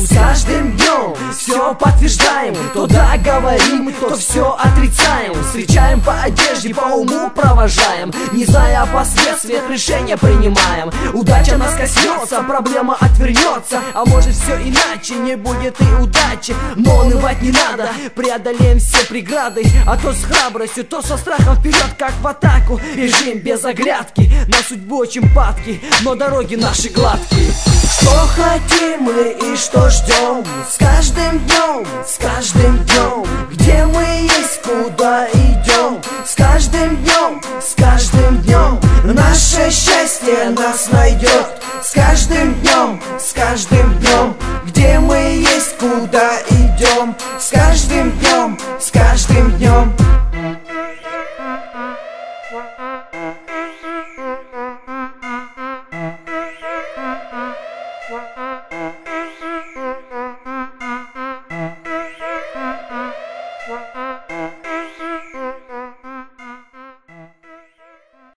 С каждым днем все подтверждаем. То да говорим, то все отрицаем. Встречаем по одежде, по уму провожаем. Не зная о последствиях, решения принимаем. Удача нас коснется, проблема отвернется. А может все иначе, не будет и удачи. Но унывать не надо, преодолеем все преграды. А то с храбростью, то со страхом вперед, как в атаку. Бежим без оглядки, на судьбу очень падки, но дороги наши гладкие. Что хотим мы и что ждем, с каждым днем, с каждым днем. Где мы есть, куда идем, с каждым днем, с каждым днем. Наше счастье нас найдет.